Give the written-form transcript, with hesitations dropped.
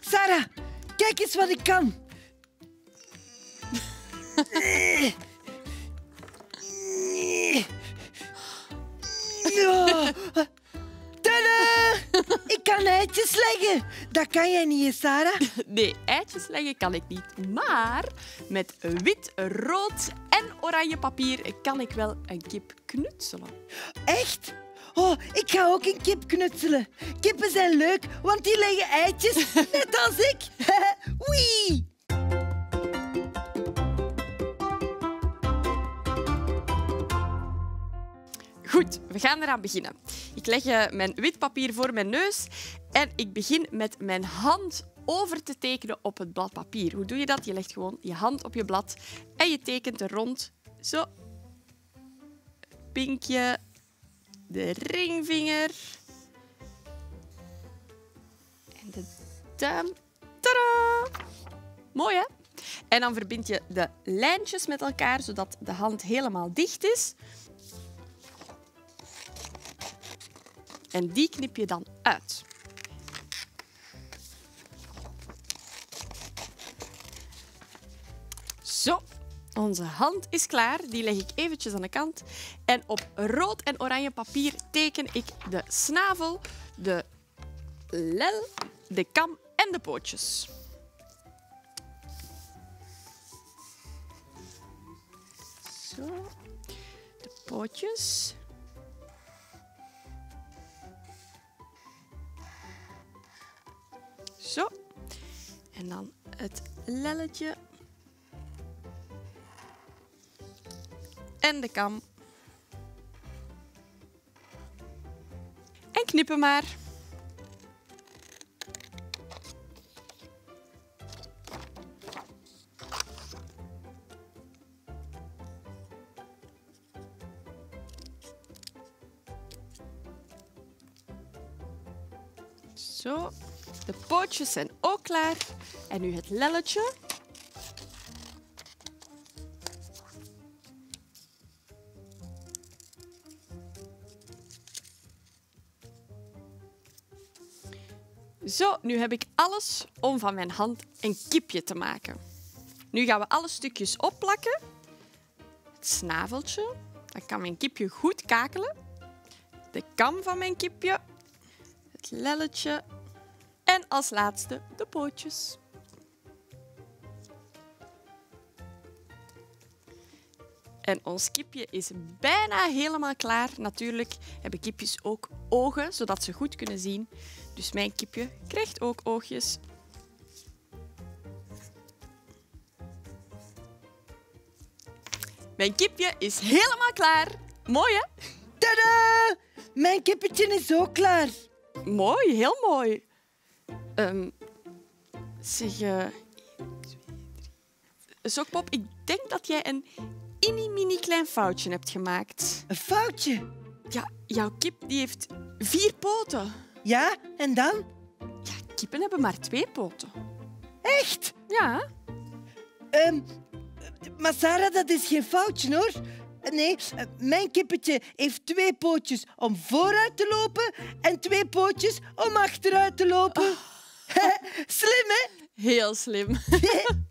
Sarah, kijk eens wat ik kan. Ja. Tadaa! Ik kan eitjes leggen. Dat kan jij niet, hè, Sarah? Nee, eitjes leggen kan ik niet. Maar met wit, rood en oranje papier kan ik wel een kip knutselen. Echt? Oh, ik ga ook een kip knutselen. Kippen zijn leuk, want die leggen eitjes, net als ik. Wee! Goed, we gaan eraan beginnen. Ik leg mijn wit papier voor mijn neus en ik begin met mijn hand over te tekenen op het blad papier. Hoe doe je dat? Je legt gewoon je hand op je blad en je tekent er rond. Zo. Het pinkje, de ringvinger en de duim. Tadaa! Mooi, hè? En dan verbind je de lijntjes met elkaar, zodat de hand helemaal dicht is. En die knip je dan uit. Zo, onze hand is klaar. Die leg ik eventjes aan de kant. En op rood en oranje papier teken ik de snavel, de lel, de kam en de pootjes. Zo, de pootjes. Zo. En dan het lelletje. En de kam. En knippen maar. Zo. De pootjes zijn ook klaar. En nu het lelletje. Zo, nu heb ik alles om van mijn hand een kipje te maken. Nu gaan we alle stukjes opplakken. Het snaveltje. Dan kan mijn kipje goed kakelen. De kam van mijn kipje. Het lelletje. En als laatste de pootjes. En ons kipje is bijna helemaal klaar. Natuurlijk hebben kipjes ook ogen, zodat ze goed kunnen zien. Dus mijn kipje krijgt ook oogjes. Mijn kipje is helemaal klaar. Mooi, hè? Tadaa! Mijn kippetje is ook klaar. Mooi, heel mooi. Zeg, 1, 2, 3. Sokpop, ik denk dat jij een mini klein foutje hebt gemaakt. Een foutje? Ja, jouw kip die heeft 4 poten. Ja, en dan? Ja, kippen hebben maar 2 poten. Echt? Ja. Maar Sarah, dat is geen foutje, hoor. Nee, mijn kippetje heeft 2 pootjes om vooruit te lopen en 2 pootjes om achteruit te lopen. Slim, hè? Heel slim.